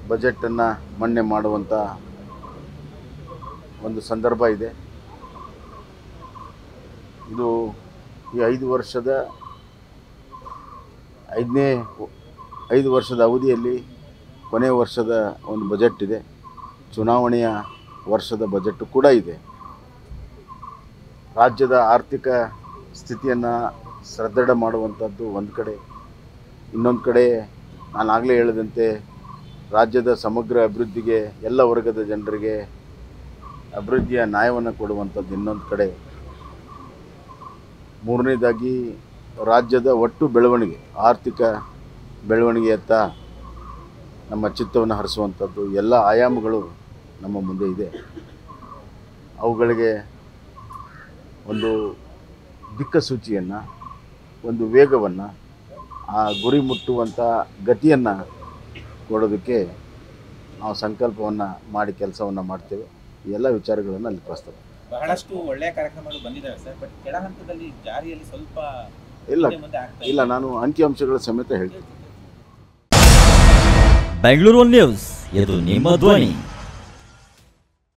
ಬಜೆಟನ್ನು ಮಂಡನೆ ಮಾಡುವಂಥ ಒಂದು ಸಂದರ್ಭ ಇದೆ. ಇದು ಈ 5 ವರ್ಷದ ಅವಧಿಯಲ್ಲಿ ಕೊನೆಯ ವರ್ಷದ ಒಂದು ಬಜೆಟ್ ಇದೆ. ಚುನಾವಣೆಯ ವರ್ಷದ ಬಜೆಟ್ ಕೂಡ ಇದೆ. ರಾಜ್ಯದ ಆರ್ಥಿಕ ಸ್ಥಿತಿಯನ್ನು ಸದೃಢ ಮಾಡುವಂಥದ್ದು ಒಂದು ಕಡೆ, ಇನ್ನೊಂದು ಕಡೆ ನಾನು ಆಗಲೇ ಹೇಳಿದಂತೆ ರಾಜ್ಯದ ಸಮಗ್ರ ಅಭಿವೃದ್ಧಿಗೆ ಎಲ್ಲ ವರ್ಗದ ಜನರಿಗೆ ಅಭಿವೃದ್ಧಿಯ ನ್ಯಾಯವನ್ನು ಕೊಡುವಂಥದ್ದು ಇನ್ನೊಂದು ಕಡೆ, ಮೂರನೇದಾಗಿ ರಾಜ್ಯದ ಒಟ್ಟು ಬೆಳವಣಿಗೆ, ಆರ್ಥಿಕ ಬೆಳವಣಿಗೆಯತ್ತ ನಮ್ಮ ಚಿತ್ತವನ್ನು ಹರಿಸುವಂಥದ್ದು ಎಲ್ಲ ಆಯಾಮಗಳು ನಮ್ಮ ಮುಂದೆ ಇದೆ. ಅವುಗಳಿಗೆ ಒಂದು ದಿಕ್ಕಸೂಚಿಯನ್ನು, ಒಂದು ವೇಗವನ್ನು, ಆ ಗುರಿ ಮುಟ್ಟುವಂಥ ಗತಿಯನ್ನು ಕೊಡೋದಕ್ಕೆ ನಾವು ಸಂಕಲ್ಪವನ್ನು ಮಾಡಿ ಕೆಲಸವನ್ನು ಮಾಡ್ತೇವೆ. ಈ ಎಲ್ಲ ವಿಚಾರಗಳನ್ನು ಅಲ್ಲಿ ಪ್ರಸ್ತಾಪ. ಬಹಳಷ್ಟು ಒಳ್ಳೆಯ ಕಾರ್ಯಕ್ರಮಗಳು ಬಂದಿದ್ದಾವೆ ಸರ್, ಬಟ್ ಕೆಳ ಹಂತದಲ್ಲಿ ಜಾರಿಯಲ್ಲಿ ಸ್ವಲ್ಪ ಇಲ್ಲ ನಾನು ಅಂಕಿಅಂಶಗಳ ಸಮೇತ ಹೇಳ್ತೀನಿ. ಬೆಂಗಳೂರು ನ್ಯೂಸ್, ಇದು ನಿಮ್ಮ ಧ್ವನಿ.